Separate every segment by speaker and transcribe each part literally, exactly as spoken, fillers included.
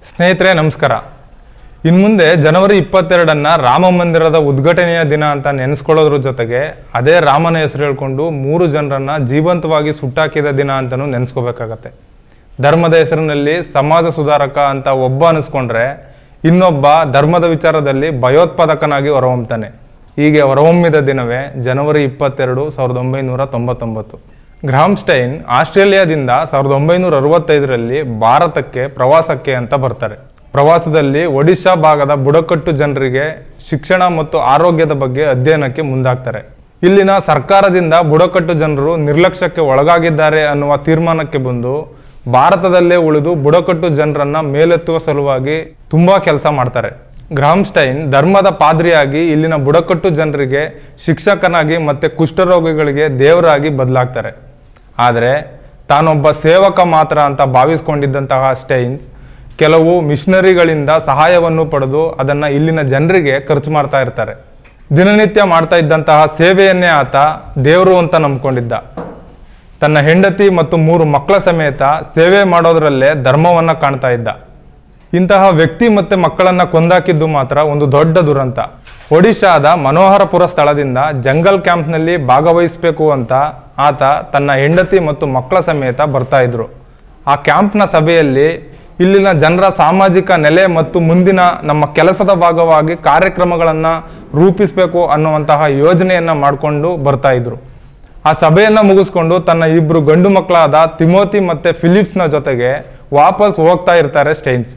Speaker 1: ಸ್ನೇಹಿತರೆ ನಮಸ್ಕಾರ. ಇನ್ನು ಮುಂದೆ ಜನವರಿ ಇಪ್ಪತ್ತೆರಡನ್ನ ರಾಮ ಮಂದಿರದ ಉದ್ಘಾಟನೆಯ ದಿನ ಅಂತ ನೆನೆಸ್ಕೊಳ್ಳೋದ್ರ ಜೊತೆಗೆ ಅದೇ ರಾಮನ ಹೆಸರು ಹೇಳ್ಕೊಂಡು ಮೂರು ಜನರನ್ನ ಜೀವಂತವಾಗಿ ಸುಟ್ಟಾಕಿದ ದಿನ ಅಂತಲೂ ನೆನೆಸ್ಕೋಬೇಕಾಗತ್ತೆ. ಧರ್ಮದ ಹೆಸರಿನಲ್ಲಿ ಸಮಾಜ ಸುಧಾರಕ ಅಂತ ಒಬ್ಬ ಅನಿಸ್ಕೊಂಡ್ರೆ ಇನ್ನೊಬ್ಬ ಧರ್ಮದ ವಿಚಾರದಲ್ಲಿ ಭಯೋತ್ಪಾದಕನಾಗಿ ಹೊರಹೊಮ್ತಾನೆ. ಹೀಗೆ ಹೊರಹೊಮ್ಮಿದ ದಿನವೇ ಜನವರಿ ಇಪ್ಪತ್ತೆರಡು ಸಾವಿರದ ಒಂಬೈನೂರ ತೊಂಬತ್ತೊಂಬತ್ತು. ಗ್ರಹಾಂ ಸ್ಟೈನ್ ಆಸ್ಟ್ರೇಲಿಯಾದಿಂದ ಸಾವಿರದ ಒಂಬೈನೂರ ಅರವತ್ತೈದರಲ್ಲಿ ಭಾರತಕ್ಕೆ ಪ್ರವಾಸಕ್ಕೆ ಅಂತ ಬರ್ತಾರೆ. ಪ್ರವಾಸದಲ್ಲಿ ಒಡಿಶಾ ಭಾಗದ ಬುಡಕಟ್ಟು ಜನರಿಗೆ ಶಿಕ್ಷಣ ಮತ್ತು ಆರೋಗ್ಯದ ಬಗ್ಗೆ ಅಧ್ಯಯನಕ್ಕೆ ಮುಂದಾಗ್ತಾರೆ. ಇಲ್ಲಿನ ಸರ್ಕಾರದಿಂದ ಬುಡಕಟ್ಟು ಜನರು ನಿರ್ಲಕ್ಷ್ಯಕ್ಕೆ ಒಳಗಾಗಿದ್ದಾರೆ ಅನ್ನುವ ತೀರ್ಮಾನಕ್ಕೆ ಬಂದು ಭಾರತದಲ್ಲೇ ಉಳಿದು ಬುಡಕಟ್ಟು ಜನರನ್ನ ಮೇಲೆತ್ತುವ ಸಲುವಾಗಿ ತುಂಬಾ ಕೆಲಸ ಮಾಡ್ತಾರೆ. ಗ್ರಹಾಂ ಸ್ಟೈನ್ ಧರ್ಮದ ಪಾದ್ರಿಯಾಗಿ ಇಲ್ಲಿನ ಬುಡಕಟ್ಟು ಜನರಿಗೆ ಶಿಕ್ಷಕನಾಗಿ ಮತ್ತೆ ಕುಷ್ಠರೋಗಿಗಳಿಗೆ ದೇವರಾಗಿ ಬದಲಾಗ್ತಾರೆ. ಆದರೆ ತಾನೊಬ್ಬ ಸೇವಕ ಮಾತ್ರ ಅಂತ ಭಾವಿಸ್ಕೊಂಡಿದ್ದಂತಹ ಸ್ಟೈನ್ಸ್ ಕೆಲವು ಮಿಷನರಿಗಳಿಂದ ಸಹಾಯವನ್ನು ಪಡೆದು ಅದನ್ನ ಇಲ್ಲಿನ ಜನರಿಗೆ ಖರ್ಚು ಮಾಡ್ತಾ ಇರ್ತಾರೆ. ದಿನನಿತ್ಯ ಮಾಡ್ತಾ ಇದ್ದಂತಹ ಸೇವೆಯನ್ನೇ ಆತ ದೇವರು ಅಂತ ನಂಬ್ಕೊಂಡಿದ್ದ. ತನ್ನ ಹೆಂಡತಿ ಮತ್ತು ಮೂರು ಮಕ್ಕಳ ಸಮೇತ ಸೇವೆ ಮಾಡೋದ್ರಲ್ಲೇ ಧರ್ಮವನ್ನ ಕಾಣ್ತಾ ಇದ್ದ. ಇಂತಹ ವ್ಯಕ್ತಿ ಮತ್ತೆ ಮಕ್ಕಳನ್ನ ಕೊಂದಾಕಿದ್ದು ಮಾತ್ರ ಒಂದು ದೊಡ್ಡ ದುರಂತ. ಒಡಿಶಾದ ಮನೋಹರಪುರ ಸ್ಥಳದಿಂದ ಜಂಗಲ್ ಕ್ಯಾಂಪ್ನಲ್ಲಿ ಭಾಗವಹಿಸಬೇಕು ಅಂತ ಆತ ತನ್ನ ಹೆಂಡತಿ ಮತ್ತು ಮಕ್ಕಳ ಸಮೇತ ಬರ್ತಾ ಇದ್ರು. ಆ ಕ್ಯಾಂಪ್ನ ಸಭೆಯಲ್ಲಿ ಇಲ್ಲಿನ ಜನರ ಸಾಮಾಜಿಕ ನೆಲೆ ಮತ್ತು ಮುಂದಿನ ನಮ್ಮ ಕೆಲಸದ ಭಾಗವಾಗಿ ಕಾರ್ಯಕ್ರಮಗಳನ್ನು ರೂಪಿಸಬೇಕು ಅನ್ನುವಂತಹ ಯೋಜನೆಯನ್ನ ಮಾಡಿಕೊಂಡು ಬರ್ತಾ ಇದ್ರು. ಆ ಸಭೆಯನ್ನ ಮುಗಿಸ್ಕೊಂಡು ತನ್ನ ಇಬ್ರು ಗಂಡು ಮಕ್ಕಳಾದ ತಿಮೋತಿ ಮತ್ತೆ ಫಿಲಿಪ್ಸ್ನ ಜೊತೆಗೆ ವಾಪಸ್ ಹೋಗ್ತಾ ಇರ್ತಾರೆ ಸ್ಟೈನ್ಸ್.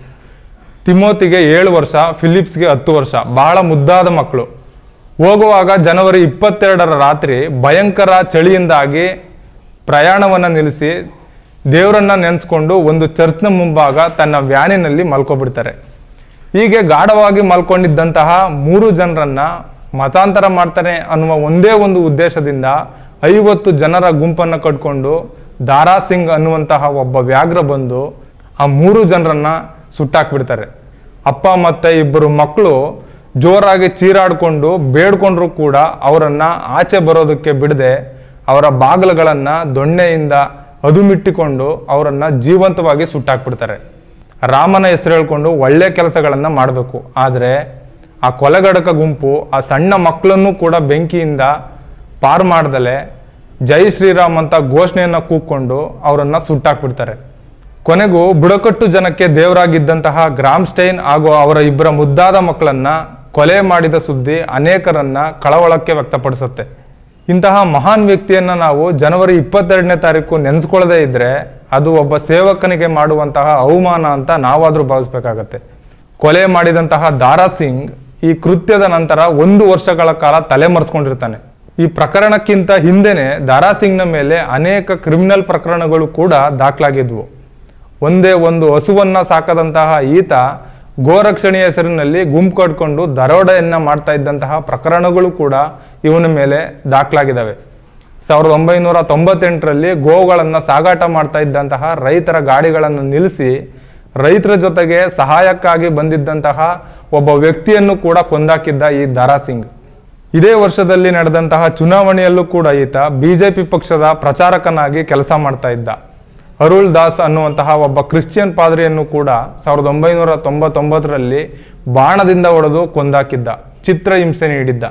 Speaker 1: ತಿಮೋತಿಗೆ ಏಳು ವರ್ಷ, ಫಿಲಿಪ್ಸ್ಗೆ ಹತ್ತು ವರ್ಷ, ಬಹಳ ಮುದ್ದಾದ ಮಕ್ಕಳು. ಹೋಗುವಾಗ ಜನವರಿ ಇಪ್ಪತ್ತೆರಡರ ರಾತ್ರಿ ಭಯಂಕರ ಚಳಿಯಿಂದಾಗಿ ಪ್ರಯಾಣವನ್ನ ನಿಲ್ಲಿಸಿ ದೇವರನ್ನ ನೆನೆಸ್ಕೊಂಡು ಒಂದು ಚರ್ಚ್ನ ಮುಂಭಾಗ ತನ್ನ ವ್ಯಾನಿನಲ್ಲಿ ಮಲ್ಕೊಬಿಡ್ತಾರೆ. ಹೀಗೆ ಗಾಢವಾಗಿ ಮಲ್ಕೊಂಡಿದ್ದಂತಹ ಮೂರು ಜನರನ್ನ ಮತಾಂತರ ಮಾಡ್ತಾನೆ ಅನ್ನುವ ಒಂದೇ ಒಂದು ಉದ್ದೇಶದಿಂದ ಐವತ್ತು ಜನರ ಗುಂಪನ್ನು ಕಟ್ಕೊಂಡು ದಾರಾ ಸಿಂಗ್ ಅನ್ನುವಂತಹ ಒಬ್ಬ ವ್ಯಾಘ್ರ ಬಂದು ಆ ಮೂರು ಜನರನ್ನ ಸುಟ್ಟಾಕ್ಬಿಡ್ತಾರೆ. ಅಪ್ಪ ಮತ್ತೆ ಇಬ್ಬರು ಮಕ್ಕಳು ಜೋರಾಗಿ ಚೀರಾಡ್ಕೊಂಡು ಬೇಡ್ಕೊಂಡ್ರು ಕೂಡ ಅವರನ್ನ ಆಚೆ ಬರೋದಕ್ಕೆ ಬಿಡದೆ ಅವರ ಬಾಗಿಲುಗಳನ್ನ ದೊಣ್ಣೆಯಿಂದ ಅದುಮಿಟ್ಟಿಕೊಂಡು ಅವರನ್ನ ಜೀವಂತವಾಗಿ ಸುಟ್ಟಾಕ್ಬಿಡ್ತಾರೆ. ರಾಮನ ಹೆಸರು ಹೇಳ್ಕೊಂಡು ಒಳ್ಳೆ ಕೆಲಸಗಳನ್ನ ಮಾಡಬೇಕು, ಆದರೆ ಆ ಕೊಲೆಗಡಕ ಗುಂಪು ಆ ಸಣ್ಣ ಮಕ್ಕಳನ್ನು ಕೂಡ ಬೆಂಕಿಯಿಂದ ಪಾರು ಮಾಡ್ದಲೆ ಜೈ ಶ್ರೀರಾಮ್ ಅಂತ ಘೋಷಣೆಯನ್ನ ಕೂಗ್ಕೊಂಡು ಅವರನ್ನ ಸುಟ್ಟಾಕ್ಬಿಡ್ತಾರೆ. ಕೊನೆಗೂ ಬುಡಕಟ್ಟು ಜನಕ್ಕೆ ದೇವರಾಗಿದ್ದಂತಹ ಗ್ರಹಾಂ ಸ್ಟೈನ್ ಹಾಗೂ ಅವರ ಇಬ್ಬರ ಮುದ್ದಾದ ಮಕ್ಕಳನ್ನ ಕೊಲೆ ಮಾಡಿದ ಸುದ್ದಿ ಅನೇಕರನ್ನ ಕಳವಳಕ್ಕೆ ವ್ಯಕ್ತಪಡಿಸುತ್ತೆ. ಇಂತಹ ಮಹಾನ್ ವ್ಯಕ್ತಿಯನ್ನ ನಾವು ಜನವರಿ ಇಪ್ಪತ್ತೆರಡನೇ ತಾರೀಕು ನೆನೆಸ್ಕೊಳ್ಳದೆ ಇದ್ರೆ ಅದು ಒಬ್ಬ ಸೇವಕನಿಗೆ ಮಾಡುವಂತಹ ಅವಮಾನ ಅಂತ ನಾವಾದ್ರೂ ಭಾವಿಸ್ಬೇಕಾಗತ್ತೆ. ಕೊಲೆ ಮಾಡಿದಂತಹ ದಾರಾ ಸಿಂಗ್ ಈ ಕೃತ್ಯದ ನಂತರ ಒಂದು ವರ್ಷಗಳ ಕಾಲ ತಲೆಮರೆಸ್ಕೊಂಡಿರ್ತಾನೆ. ಈ ಪ್ರಕರಣಕ್ಕಿಂತ ಹಿಂದೆನೆ ದಾರಾ ಸಿಂಗ್ನ ಮೇಲೆ ಅನೇಕ ಕ್ರಿಮಿನಲ್ ಪ್ರಕರಣಗಳು ಕೂಡ ದಾಖಲಾಗಿದ್ವು. ಒಂದೇ ಒಂದು ಹಸುವನ್ನ ಸಾಕದಂತಹ ಈತ ಗೋರಕ್ಷಣೆಯ ಹೆಸರಿನಲ್ಲಿ ಗುಂಪು ಕಟ್ಕೊಂಡು ದರೋಡೆಯನ್ನ ಮಾಡ್ತಾ ಇದ್ದಂತಹ ಪ್ರಕರಣಗಳು ಕೂಡ ಇವನ ಮೇಲೆ ದಾಖಲಾಗಿದ್ದಾವೆ. ಸಾವಿರದ ಒಂಬೈನೂರ ತೊಂಬತ್ತೆಂಟರಲ್ಲಿ ಗೋವುಗಳನ್ನು ಸಾಗಾಟ ಮಾಡ್ತಾ ಇದ್ದಂತಹ ರೈತರ ಗಾಡಿಗಳನ್ನು ನಿಲ್ಲಿಸಿ ರೈತರ ಜೊತೆಗೆ ಸಹಾಯಕ್ಕಾಗಿ ಬಂದಿದ್ದಂತಹ ಒಬ್ಬ ವ್ಯಕ್ತಿಯನ್ನು ಕೂಡ ಕೊಂದಾಕಿದ್ದ ಈ ದಾರಾ ಸಿಂಗ್. ಇದೇ ವರ್ಷದಲ್ಲಿ ನಡೆದಂತಹ ಚುನಾವಣೆಯಲ್ಲೂ ಕೂಡ ಈತ ಬಿಜೆಪಿ ಪಕ್ಷದ ಪ್ರಚಾರಕನಾಗಿ ಕೆಲಸ ಮಾಡ್ತಾ ಇದ್ದ. ಅರುಳ್ ದಾಸ್ ಅನ್ನುವಂತಹ ಒಬ್ಬ ಕ್ರಿಶ್ಚಿಯನ್ ಪಾದ್ರಿಯನ್ನು ಕೂಡ ಸಾವಿರದ ಒಂಬೈನೂರ ತೊಂಬತ್ತೊಂಬತ್ತರಲ್ಲಿ ಬಾಣದಿಂದ ಹೊಡೆದು ಕೊಂದಾಕಿದ್ದ, ಚಿತ್ರಹಿಂಸೆ ನೀಡಿದ್ದ.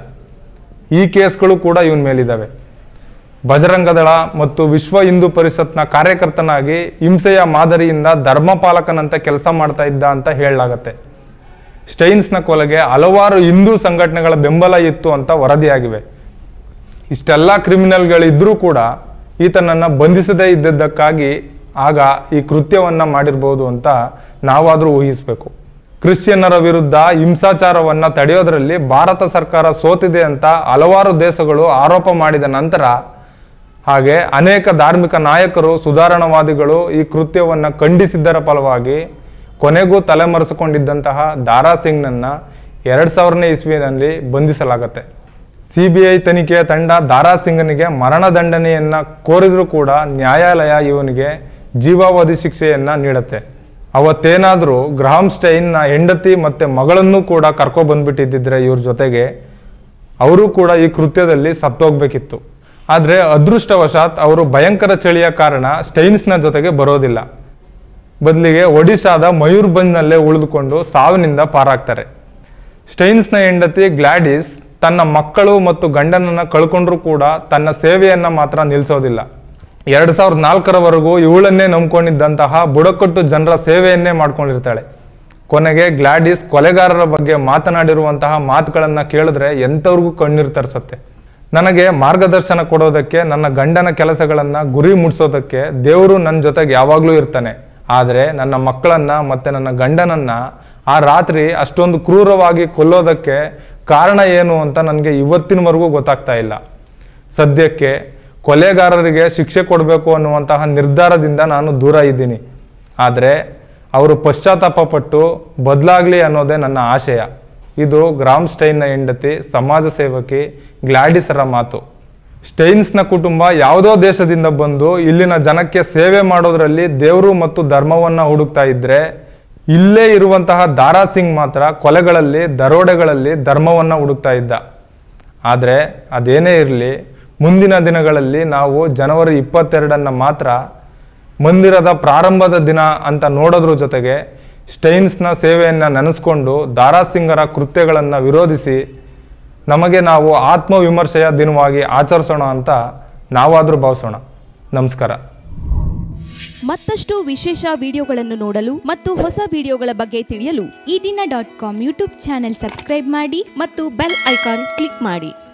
Speaker 1: ಈ ಕೇಸ್ಗಳು ಕೂಡ ಇವನ್ ಮೇಲಿದ್ದಾವೆ. ಬಜರಂಗದಳ ಮತ್ತು ವಿಶ್ವ ಹಿಂದೂ ಪರಿಷತ್ನ ಕಾರ್ಯಕರ್ತನಾಗಿ ಹಿಂಸೆಯ ಮಾದರಿಯಿಂದ ಧರ್ಮಪಾಲಕನಂತೆ ಕೆಲಸ ಮಾಡ್ತಾ ಇದ್ದ ಅಂತ ಹೇಳಲಾಗತ್ತೆ. ಸ್ಟೈನ್ಸ್ನ ಕೊಲೆಗೆ ಹಲವಾರು ಹಿಂದೂ ಸಂಘಟನೆಗಳ ಬೆಂಬಲ ಇತ್ತು ಅಂತ ವರದಿಯಾಗಿವೆ. ಇಷ್ಟೆಲ್ಲ ಕ್ರಿಮಿನಲ್ಗಳಿದ್ರೂ ಕೂಡ ಈತನನ್ನ ಬಂಧಿಸದೇ ಇದ್ದದ್ದಕ್ಕಾಗಿ ಆಗ ಈ ಕೃತ್ಯವನ್ನ ಮಾಡಿರ್ಬೋದು ಅಂತ ನಾವಾದ್ರೂ ಊಹಿಸ್ಬೇಕು. ಕ್ರಿಶ್ಚಿಯನ್ನರ ವಿರುದ್ಧ ಹಿಂಸಾಚಾರವನ್ನ ತಡೆಯೋದ್ರಲ್ಲಿ ಭಾರತ ಸರ್ಕಾರ ಸೋತಿದೆ ಅಂತ ಹಲವಾರು ದೇಶಗಳು ಆರೋಪ ಮಾಡಿದ ನಂತರ ಹಾಗೆ ಅನೇಕ ಧಾರ್ಮಿಕ ನಾಯಕರು, ಸುಧಾರಣವಾದಿಗಳು ಈ ಕೃತ್ಯವನ್ನ ಖಂಡಿಸಿದ್ದರ ಫಲವಾಗಿ ಕೊನೆಗೂ ತಲೆಮರೆಸಿಕೊಂಡಿದ್ದಂತಹ ದಾರಾ ಸಿಂಗ್ನನ್ನ ಎರಡ್ ಸಾವಿರನೇ ಇಸ್ವಿನಲ್ಲಿ ಬಂಧಿಸಲಾಗತ್ತೆ. ಸಿ ಬಿ ಐ ತನಿಖೆಯ ತಂಡ ದಾರಾ ಸಿಂಗನಿಗೆ ಮರಣದಂಡನೆಯನ್ನ ಕೋರಿದ್ರೂ ಕೂಡ ನ್ಯಾಯಾಲಯ ಇವನಿಗೆ ಜೀವಾವಧಿ ಶಿಕ್ಷೆಯನ್ನ ನೀಡುತ್ತೆ. ಅವತ್ತೇನಾದ್ರೂ ಗ್ರಹಾಂ ಸ್ಟೈನ್ನ ಹೆಂಡತಿ ಮತ್ತೆ ಮಗಳನ್ನು ಕೂಡ ಕರ್ಕೊ ಬಂದ್ಬಿಟ್ಟಿದ್ದಿದ್ರೆ ಇವ್ರ ಜೊತೆಗೆ ಅವರು ಕೂಡ ಈ ಕೃತ್ಯದಲ್ಲಿ ಸತ್ತೋಗ್ಬೇಕಿತ್ತು. ಆದ್ರೆ ಅದೃಷ್ಟವಶಾತ್ ಅವರು ಭಯಂಕರ ಚಳಿಯ ಕಾರಣ ಸ್ಟೈನ್ಸ್ನ ಜೊತೆಗೆ ಬರೋದಿಲ್ಲ. ಬದಲಿಗೆ ಒಡಿಶಾದ ಮಯೂರ್ಭಂಜ್ನಲ್ಲೇ ಉಳಿದುಕೊಂಡು ಸಾವಿನಿಂದ ಪಾರಾಗ್ತಾರೆ. ಸ್ಟೈನ್ಸ್ನ ಹೆಂಡತಿ ಗ್ಲಾಡಿಸ್ ತನ್ನ ಮಕ್ಕಳು ಮತ್ತು ಗಂಡನನ್ನು ಕಳ್ಕೊಂಡ್ರೂ ಕೂಡ ತನ್ನ ಸೇವೆಯನ್ನು ಮಾತ್ರ ನಿಲ್ಲಿಸೋದಿಲ್ಲ. ಎರಡು ಸಾವಿರದ ನಾಲ್ಕರವರೆಗೂ ಇವಳನ್ನೇ ನಂಬ್ಕೊಂಡಿದ್ದಂತಹ ಬುಡಕಟ್ಟು ಜನರ ಸೇವೆಯನ್ನೇ ಮಾಡ್ಕೊಂಡಿರ್ತಾಳೆ. ಕೊನೆಗೆ ಗ್ಲಾಡಿಸ್ ಕೊಲೆಗಾರರ ಬಗ್ಗೆ ಮಾತನಾಡಿರುವಂತಹ ಮಾತುಗಳನ್ನು ಕೇಳಿದ್ರೆ ಎಂಥವ್ರಿಗೂ ಕಣ್ಣೀರು ತರಿಸತ್ತೆ. ನನಗೆ ಮಾರ್ಗದರ್ಶನ ಕೊಡೋದಕ್ಕೆ, ನನ್ನ ಗಂಡನ ಕೆಲಸಗಳನ್ನು ಗುರಿ ಮುಟ್ಸೋದಕ್ಕೆ ದೇವರು ನನ್ನ ಜೊತೆಗೆ ಯಾವಾಗಲೂ ಇರ್ತಾನೆ. ಆದರೆ ನನ್ನ ಮಕ್ಕಳನ್ನು ಮತ್ತು ನನ್ನ ಗಂಡನನ್ನು ಆ ರಾತ್ರಿ ಅಷ್ಟೊಂದು ಕ್ರೂರವಾಗಿ ಕೊಲ್ಲೋದಕ್ಕೆ ಕಾರಣ ಏನು ಅಂತ ನನಗೆ ಇವತ್ತಿನವರೆಗೂ ಗೊತ್ತಾಗ್ತಾ ಇಲ್ಲ. ಸದ್ಯಕ್ಕೆ ಕೊಲೆಗಾರರಿಗೆ ಶಿಕ್ಷೆ ಕೊಡಬೇಕು ಅನ್ನುವಂತಹ ನಿರ್ಧಾರದಿಂದ ನಾನು ದೂರ ಇದ್ದೀನಿ. ಆದರೆ ಅವರು ಪಶ್ಚಾತ್ತಾಪ ಪಟ್ಟು ಬದಲಾಗಲಿ ಅನ್ನೋದೇ ನನ್ನ ಆಶಯ. ಇದು ಗ್ರಾಮ್ ಸ್ಟೈನ್ನ ಹೆಂಡತಿ ಸಮಾಜ ಸೇವಕಿ ಗ್ಲಾಡಿಸರ ಮಾತು. ಸ್ಟೈನ್ಸ್ನ ಕುಟುಂಬ ಯಾವುದೋ ದೇಶದಿಂದ ಬಂದು ಇಲ್ಲಿನ ಜನಕ್ಕೆ ಸೇವೆ ಮಾಡೋದ್ರಲ್ಲಿ ದೇವರು ಮತ್ತು ಧರ್ಮವನ್ನು ಹುಡುಕ್ತಾ ಇದ್ರೆ, ಇಲ್ಲೇ ಇರುವಂತಹ ದಾರಾ ಸಿಂಗ್ ಮಾತ್ರ ಕೊಲೆಗಳಲ್ಲಿ, ದರೋಡೆಗಳಲ್ಲಿ ಧರ್ಮವನ್ನು ಹುಡುಕ್ತಾ ಇದ್ದ. ಆದರೆ ಅದೇನೇ ಇರಲಿ, ಮುಂದಿನ ದಿನಗಳಲ್ಲಿ ನಾವು ಜನವರಿ ಇಪ್ಪತ್ತೆರಡನ್ನು ಮಾತ್ರ ಮಂದಿರದ ಪ್ರಾರಂಭದ ದಿನ ಅಂತ ನೋಡೋದ್ರ ಜೊತೆಗೆ ಸ್ಟೈನ್ಸ್ನ ಸೇವೆಯನ್ನು ನೆನೆಸ್ಕೊಂಡು ದಾರಾ ಸಿಂಗರ ಕೃತ್ಯಗಳನ್ನು ವಿರೋಧಿಸಿ ನಮಗೆ ನಾವು ಆತ್ಮವಿಮರ್ಶೆಯ ದಿನವಾಗಿ ಆಚರಿಸೋಣ ಅಂತ ನಾವಾದರೂ ಭಾವಿಸೋಣ. ನಮಸ್ಕಾರ.
Speaker 2: ಮತ್ತಷ್ಟು ವಿಶೇಷ ವಿಡಿಯೋಗಳನ್ನು ನೋಡಲು ಮತ್ತು ಹೊಸ ವಿಡಿಯೋಗಳ ಬಗ್ಗೆ ತಿಳಿಯಲು Ee Dina dot com YouTube channel subscribe ಮಾಡಿ ಮತ್ತು ಬೆಲ್ ಐಕಾನ್ ಕ್ಲಿಕ್ ಮಾಡಿ.